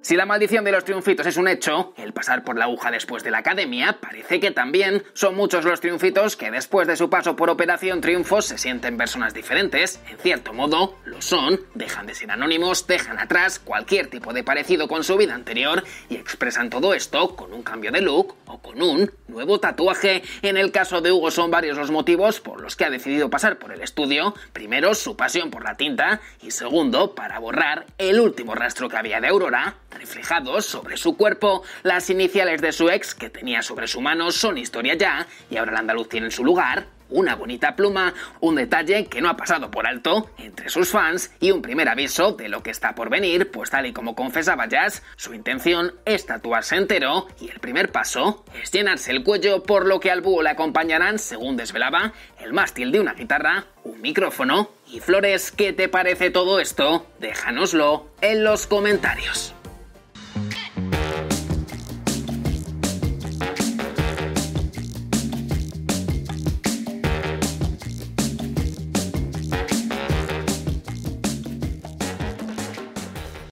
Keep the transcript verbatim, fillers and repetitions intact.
Si la maldición de los triunfitos es un hecho, el pasar por la aguja después de la academia parece que también. Son muchos los triunfitos que después de su paso por Operación Triunfo se sienten personas diferentes. En cierto modo, lo son, dejan de ser anónimos, dejan atrás cualquier tipo de parecido con su vida anterior y expresan todo esto con un cambio de look o con un nuevo tatuaje. En el caso de Hugo son varios los motivos por los que ha decidido pasar por el estudio. Primero, su pasión por la tinta y segundo, para borrar el último rastro que había de Aurora reflejados sobre su cuerpo. Las iniciales de su ex que tenía sobre su mano son historia ya y ahora el andaluz tiene en su lugar una bonita pluma, un detalle que no ha pasado por alto entre sus fans y un primer aviso de lo que está por venir, pues tal y como confesaba Jazz, su intención es tatuarse entero y el primer paso es llenarse el cuello, por lo que al búho le acompañarán, según desvelaba, el mástil de una guitarra, un micrófono y flores. ¿Qué te parece todo esto? Déjanoslo en los comentarios.